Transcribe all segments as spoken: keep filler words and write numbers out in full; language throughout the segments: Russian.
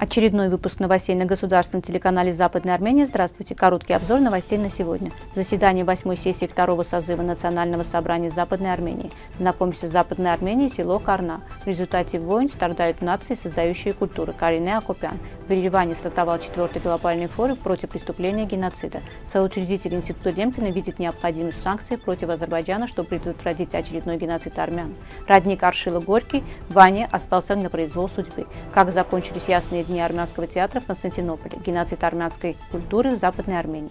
Очередной выпуск новостей на государственном телеканале «Западная Армения». Здравствуйте. Короткий обзор новостей на сегодня. Заседание восьмой сессии второго созыва Национального собрания Западной Армении. Знакомимся с Западной Арменией, село Карна. В результате войн страдают нации, создающие культуры. Карине Акопян. В Ереване стартовал четвертый глобальный форум против преступления геноцида. Соучредитель Института Лемкина видит необходимость санкций против Азербайджана, чтобы предотвратить очередной геноцид армян. Родник Аршила Горький Ваня остался на произвол судьбы. Как закончились ясные дни армянского театра в Константинополе. Геноцид армянской культуры в Западной Армении.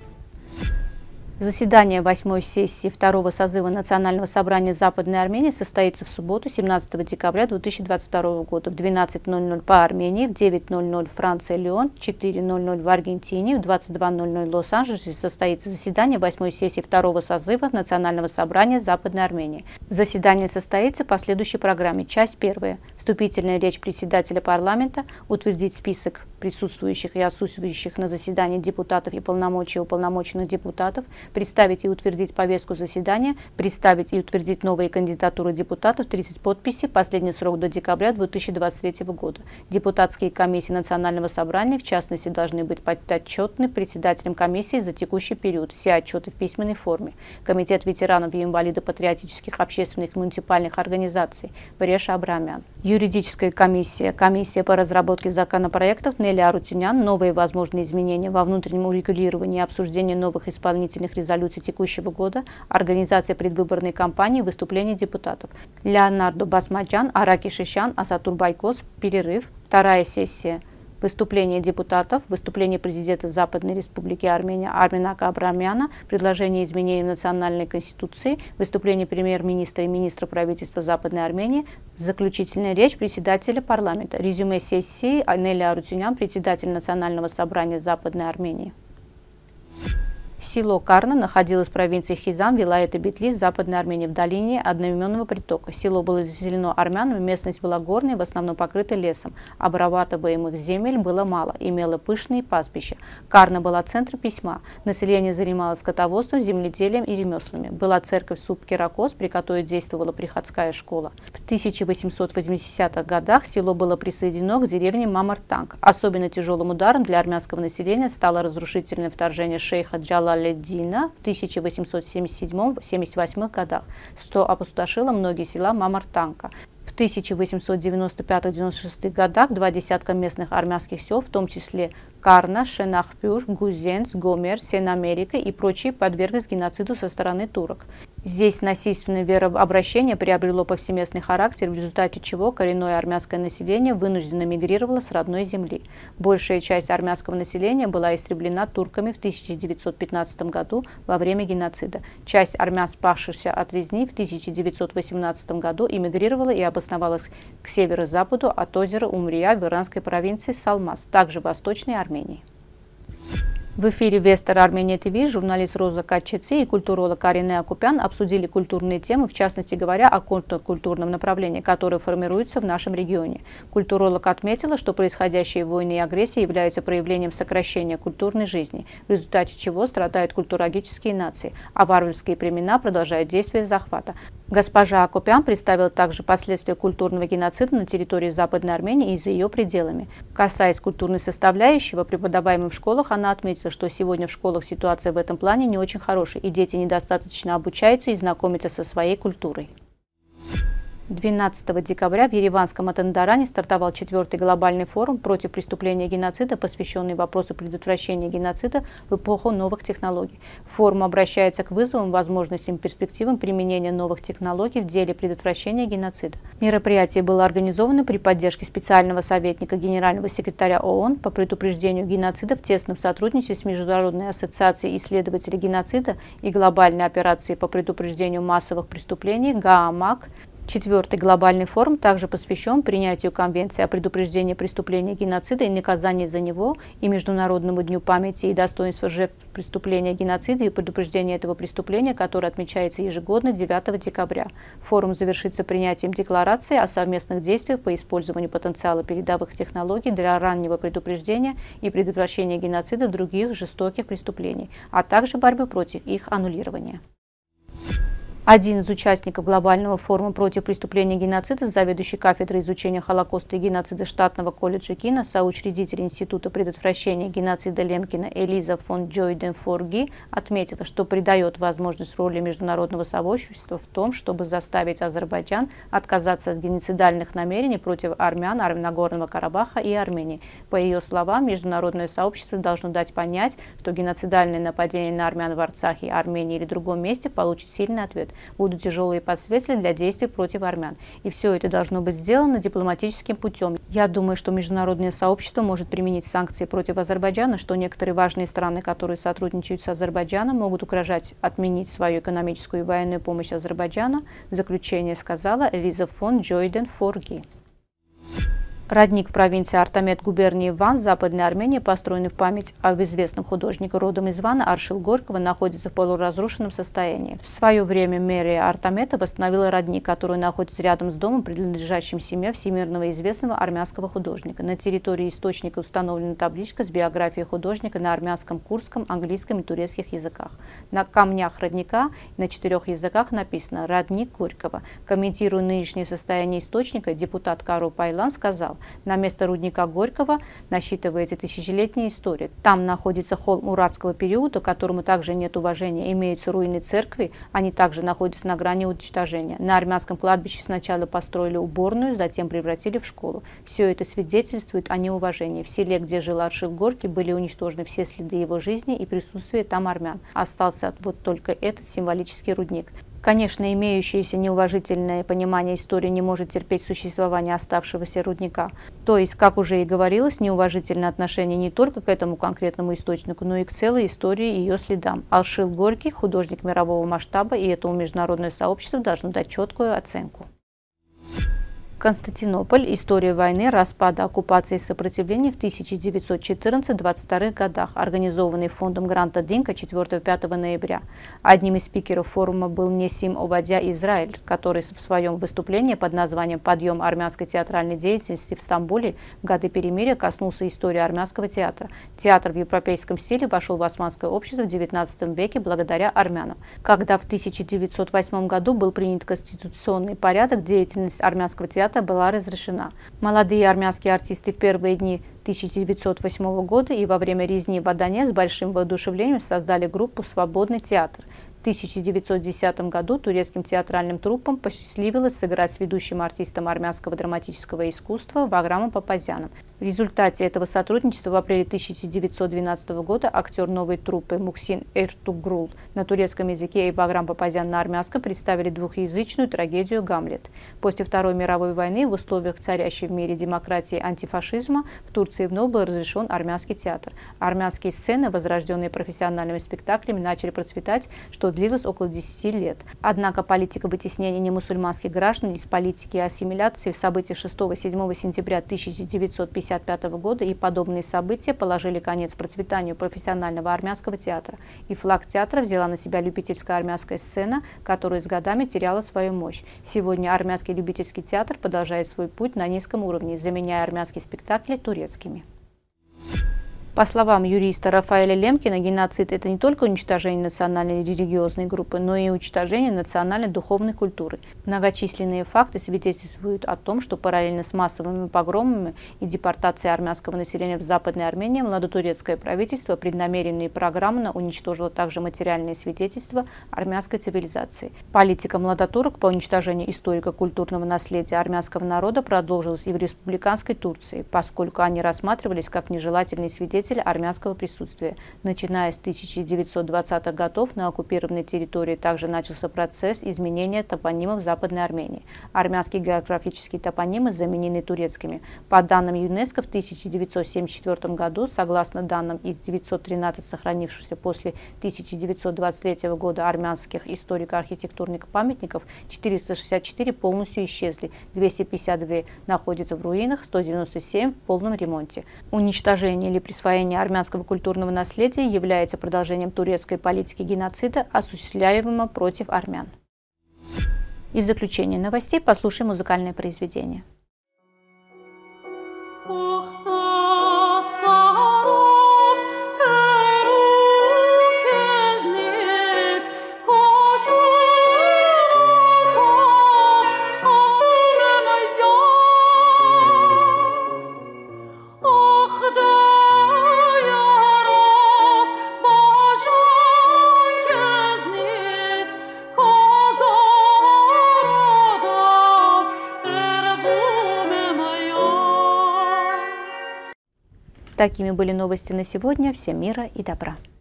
Заседание восьмой сессии второго созыва Национального собрания Западной Армении состоится в субботу, семнадцатого декабря две тысячи двадцать второго года в двенадцать ноль ноль по Армении, в девять ноль ноль Франция, Лион, в четыре ноль ноль в Аргентине, в двадцать два ноль ноль в Лос-Анджелесе состоится заседание восьмой сессии второго созыва Национального собрания Западной Армении. Заседание состоится по следующей программе. Часть первая. Вступительная речь председателя парламента, утвердить список присутствующих и отсутствующих на заседании депутатов и полномочия уполномоченных депутатов, представить и утвердить повестку заседания, представить и утвердить новые кандидатуры депутатов, тридцать подписей, последний срок до декабря две тысячи двадцать третьего года. Депутатские комиссии Национального собрания, в частности, должны быть подотчетны председателем комиссии за текущий период, все отчеты в письменной форме. Комитет ветеранов и инвалидов патриотических общественных и муниципальных организаций Бреша Абрамян. Юридическая комиссия, комиссия по разработке законопроектов Неля Арутюнян, новые возможные изменения во внутреннем урегулировании и обсуждении новых исполнительных резолюций текущего года, организация предвыборной кампании, выступления депутатов. Леонардо Басмаджан, Араки Шишян, Асатур Байкос, перерыв, вторая сессия. Выступление депутатов, выступление президента Западной Республики Армения Арменака Абрамяна, предложение изменений в национальной конституции, выступление премьер-министра и министра правительства Западной Армении, заключительная речь председателя парламента, резюме сессии Неля Арутюнян, председатель Национального собрания Западной Армении. Село Карна находилось в провинции Хизан, вилайета Битлис, Западной Армении, в долине одноименного притока. Село было заселено армянами, местность была горной, в основном покрыта лесом. Обрабатываемых земель было мало, имело пышные пастбища. Карна была центром письма. Население занималось скотоводством, земледелием и ремеслами. Была церковь Суб-Киракос, при которой действовала приходская школа. В тысяча восемьсот восьмидесятых годах село было присоединено к деревне Мамартанг. Особенно тяжелым ударом для армянского населения стало разрушительное вторжение шейха Джалаля Дина в тысяча восемьсот семьдесят седьмом — семьдесят восьмом годах, что опустошило многие села Мамартанка. В тысяча восемьсот девяносто пятом — девяносто шестом годах два десятка местных армянских сел, в том числе Карна, Шенахпюр, Гузенц, Гомер, Сен-Америка и прочие, подверглись геноциду со стороны турок. Здесь насильственное верообращение приобрело повсеместный характер, в результате чего коренное армянское население вынужденно мигрировало с родной земли. Большая часть армянского населения была истреблена турками в тысяча девятьсот пятнадцатом году во время геноцида. Часть армян, спасшихся от резни, в тысяча девятьсот восемнадцатом году эмигрировала и обосновалась к северо-западу от озера Умрия в иранской провинции Салмас, также в Восточной Армении. В эфире Вестер Армения ТВ журналист Роза Качеци и культуролог Карине Акопян обсудили культурные темы, в частности говоря о контркультурном направлении, которое формируется в нашем регионе. Культуролог отметила, что происходящие войны и агрессия являются проявлением сокращения культурной жизни, в результате чего страдают культурологические нации, а варварские племена продолжают действие захвата. Госпожа Акопян представила также последствия культурного геноцида на территории Западной Армении и за ее пределами. Касаясь культурной составляющей, преподаваемой в школах, она отметила, что сегодня в школах ситуация в этом плане не очень хорошая, и дети недостаточно обучаются и знакомятся со своей культурой. двенадцатого декабря в ереванском Атандаране стартовал четвертый глобальный форум против преступления геноцида, посвященный вопросу предотвращения геноцида в эпоху новых технологий. Форум обращается к вызовам, возможностям и перспективам применения новых технологий в деле предотвращения геноцида. Мероприятие было организовано при поддержке специального советника генерального секретаря ООН по предупреждению геноцида в тесном сотрудничестве с Международной ассоциацией исследователей геноцида и глобальной операцией по предупреждению массовых преступлений ГААМАК. Четвертый глобальный форум также посвящен принятию Конвенции о предупреждении преступления геноцида и наказании за него и Международному дню памяти и достоинства жертв преступления геноцида и предупреждения этого преступления, который отмечается ежегодно девятого декабря. Форум завершится принятием декларации о совместных действиях по использованию потенциала передовых технологий для раннего предупреждения и предотвращения геноцида и других жестоких преступлений, а также борьбы против их аннулирования. Один из участников глобального форума против преступления геноцида, заведующий кафедрой изучения Холокоста и геноцида штатного колледжа Кина, соучредитель Института предотвращения геноцида Лемкина Элиза фон Джойден-Форги, отметила, что придает возможность роли международного сообщества в том, чтобы заставить Азербайджан отказаться от геноцидальных намерений против армян Нагорного Карабаха и Армении. По ее словам, международное сообщество должно дать понять, что геноцидальное нападение на армян в Арцахе, Армении или другом месте получит сильный ответ. Будут тяжелые последствия для действий против армян. И все это должно быть сделано дипломатическим путем. Я думаю, что международное сообщество может применить санкции против Азербайджана, что некоторые важные страны, которые сотрудничают с Азербайджаном, могут угрожать отменить свою экономическую и военную помощь Азербайджану. В заключение сказала Элиза фон Джойден-Форги. Родник в провинции Артамет губернии Ван, Западной Армении, построенный в память об известном художнике родом из Вана Аршил Горького, находится в полуразрушенном состоянии. В свое время мэрия Артамета восстановила родник, который находится рядом с домом, принадлежащим семье всемирно известного армянского художника. На территории источника установлена табличка с биографией художника на армянском, курдском, английском и турецких языках. На камнях родника на четырех языках написано «Родник Горького». Комментируя нынешнее состояние источника, депутат Кару Пайлан сказал: на место рудника Горького насчитывается тысячелетняя история. Там находится холм Уратского периода, к которому также нет уважения. Имеются руины церкви, они также находятся на грани уничтожения. На армянском кладбище сначала построили уборную, затем превратили в школу. Все это свидетельствует о неуважении. В селе, где жил Аршил Горький, были уничтожены все следы его жизни и присутствия там армян. Остался вот только этот символический рудник. Конечно, имеющееся неуважительное понимание истории не может терпеть существование оставшегося рудника. То есть, как уже и говорилось, неуважительное отношение не только к этому конкретному источнику, но и к целой истории и ее следам. Аршил Горький – художник мирового масштаба, и этому международное сообщество должно дать четкую оценку. Константинополь. История войны, распада, оккупации и сопротивления в тысяча девятьсот четырнадцатом — двадцать втором годах, организованный фондом Гранта Динка четвёртого-пятого ноября. Одним из спикеров форума был Несим Овадя Израиль, который в своем выступлении под названием «Подъем армянской театральной деятельности в Стамбуле в годы перемирия» коснулся истории армянского театра. Театр в европейском стиле вошел в османское общество в девятнадцатом веке благодаря армянам. Когда в тысяча девятьсот восьмом году был принят конституционный порядок, деятельность армянского театра была разрешена. Молодые армянские артисты в первые дни тысяча девятьсот восьмого года и во время резни в Адане с большим воодушевлением создали группу «Свободный театр». В тысяча девятьсот десятом году турецким театральным труппам посчастливилось сыграть с ведущим артистом армянского драматического искусства Ваграмом Папазяном. В результате этого сотрудничества в апреле тысяча девятьсот двенадцатого года актер новой труппы Мухсин Эртугрул на турецком языке и Ваграм Папазян на армянском представили двухязычную трагедию «Гамлет». После Второй мировой войны в условиях царящей в мире демократии и антифашизма в Турции вновь был разрешен армянский театр. Армянские сцены, возрожденные профессиональными спектаклями, начали процветать, что длилось около десяти лет. Однако политика вытеснения немусульманских граждан из политики ассимиляции в события шестого-седьмого сентября тысяча девятьсот пятьдесят пятого года и подобные события положили конец процветанию профессионального армянского театра. И флаг театра взяла на себя любительская армянская сцена, которая с годами теряла свою мощь. Сегодня армянский любительский театр продолжает свой путь на низком уровне, заменяя армянские спектакли турецкими. По словам юриста Рафаэля Лемкина, геноцид – это не только уничтожение национальной и религиозной группы, но и уничтожение национальной духовной культуры. Многочисленные факты свидетельствуют о том, что параллельно с массовыми погромами и депортацией армянского населения в Западной Армении младотурецкое правительство преднамеренно и программно уничтожило также материальные свидетельства армянской цивилизации. Политика младотурок по уничтожению историко-культурного наследия армянского народа продолжилась и в республиканской Турции, поскольку они рассматривались как нежелательные свидетели армянского присутствия. Начиная с тысяча девятьсот двадцатых годов на оккупированной территории также начался процесс изменения топонимов Западной Армении. Армянские географические топонимы заменены турецкими. По данным ЮНЕСКО, в тысяча девятьсот семьдесят четвёртом году, согласно данным из девятисот тринадцати сохранившихся после тысяча девятьсот двадцать третьего года армянских историко-архитектурных памятников, четыреста шестьдесят четыре полностью исчезли, двести пятьдесят два находятся в руинах, сто девяносто семь в полном ремонте. Уничтожение или присвоение армянского культурного наследия является продолжением турецкой политики геноцида, осуществляемого против армян. И в заключение новостей послушаем музыкальное произведение. Такими были новости на сегодня. Всем мира и добра.